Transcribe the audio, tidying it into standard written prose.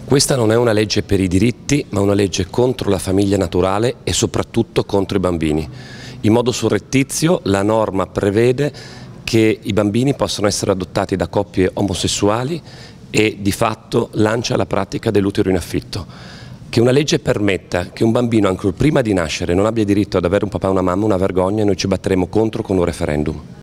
Questa non è una legge per i diritti, ma una legge contro la famiglia naturale e soprattutto contro i bambini. In modo surrettizio la norma prevede che i bambini possono essere adottati da coppie omosessuali e di fatto lancia la pratica dell'utero in affitto. Che una legge permetta che un bambino ancora prima di nascere non abbia diritto ad avere un papà e una mamma è una vergogna e noi ci batteremo contro con un referendum.